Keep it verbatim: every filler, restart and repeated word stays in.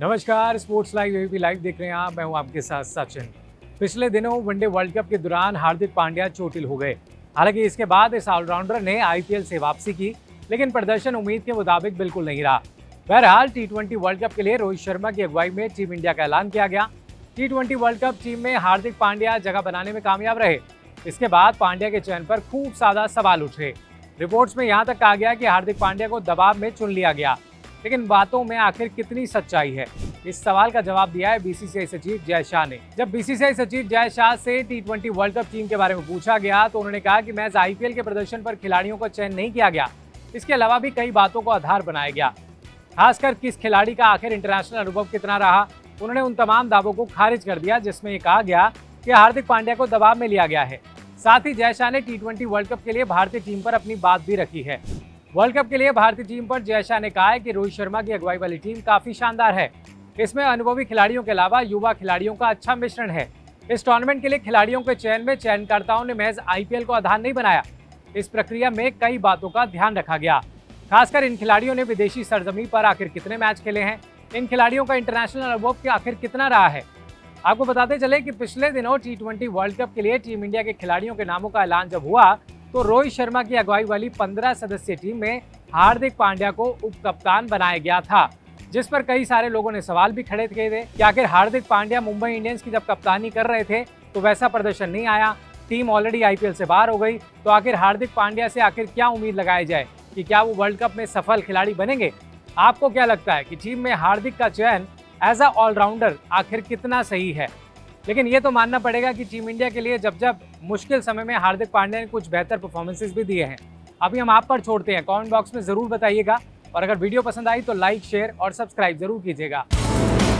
नमस्कार, sports live ABP live देख रहे हैं आप। मैं हूं आपके साथ सचिन। पिछले दिनों वनडे वर्ल्ड कप के दौरान हार्दिक पांड्या चोटिल हो गए। हालांकि इसके बाद इस ऑलराउंडर ने आईपीएल से वापसी की, लेकिन प्रदर्शन उम्मीद के मुताबिक बिल्कुल नहीं रहा। बहरहाल टी ट्वेंटी वर्ल्ड कप के लिए रोहित शर्मा की अगुवाई में टीम इंडिया का ऐलान किया गया। T twenty world cup team में हार्दिक पांड्या जगह बनाने में कामयाब रहे। इसके बाद पांड्या के चयन पर खूब ज्यादा सवाल उठे। रिपोर्ट्स में यहाँ तक कहा गया कि हार्दिक पांड्या को दबाव में चुन लिया गया, लेकिन बातों में आखिर कितनी सच्चाई है, इस सवाल का जवाब दिया है बीसीसीआई सचिव जय शाह ने। जब बीसीसीआई सचिव जय शाह से T twenty world cup team के बारे में पूछा गया तो उन्होंने कहा कि महज आईपीएल के प्रदर्शन पर खिलाड़ियों का चयन नहीं किया गया, इसके अलावा भी कई बातों को आधार बनाया गया। खासकर किस खिलाड़ी का आखिर इंटरनेशनल अनुभव कितना रहा, उन्होंने उन तमाम दावों को खारिज कर दिया जिसमें ये कहा गया कि हार्दिक पांड्या को दबाव में लिया गया है। साथ ही जय शाह ने टी ट्वेंटी वर्ल्ड कप के लिए भारतीय टीम पर अपनी बात भी रखी है। वर्ल्ड कप के लिए भारतीय टीम पर जय शाह ने कहा है कि रोहित शर्मा की अगुवाई वाली टीम काफी शानदार है। इसमें अनुभवी खिलाड़ियों के अलावा युवा खिलाड़ियों का अच्छा मिश्रण है। इस टूर्नामेंट के लिए खिलाड़ियों के चयन में चयनकर्ताओं ने महज आईपीएल को आधार नहीं बनाया। इस प्रक्रिया में कई बातों का ध्यान रखा गया। खासकर इन खिलाड़ियों ने विदेशी सरजमी पर आखिर कितने मैच खेले हैं, इन खिलाड़ियों का इंटरनेशनल अनुभव आखिर कितना रहा है। आपको बताते चले कि पिछले दिनों टी ट्वेंटी वर्ल्ड कप के लिए टीम इंडिया के खिलाड़ियों के नामों का ऐलान जब हुआ तो रोहित शर्मा की अगुवाई वाली पंद्रह सदस्यीय टीम में हार्दिक पांड्या को उप कप्तान बनाया गया था, जिस पर कई सारे लोगों ने सवाल भी खड़े किए थे कि आखिर हार्दिक पांड्या मुंबई इंडियंस की जब कप्तानी कर रहे थे तो वैसा प्रदर्शन नहीं आया, टीम ऑलरेडी आईपीएल से बाहर हो गई, तो आखिर हार्दिक पांड्या से आखिर क्या उम्मीद लगाई जाए कि क्या वो वर्ल्ड कप में सफल खिलाड़ी बनेंगे। आपको क्या लगता है कि टीम में हार्दिक का चयन एज अ ऑलराउंडर आखिर कितना सही है? लेकिन ये तो मानना पड़ेगा कि टीम इंडिया के लिए जब जब मुश्किल समय में हार्दिक पांड्या ने कुछ बेहतर परफॉर्मेंसेस भी दिए हैं। अभी हम आप पर छोड़ते हैं, कमेंट बॉक्स में जरूर बताइएगा, और अगर वीडियो पसंद आई तो लाइक, शेयर और सब्सक्राइब जरूर कीजिएगा।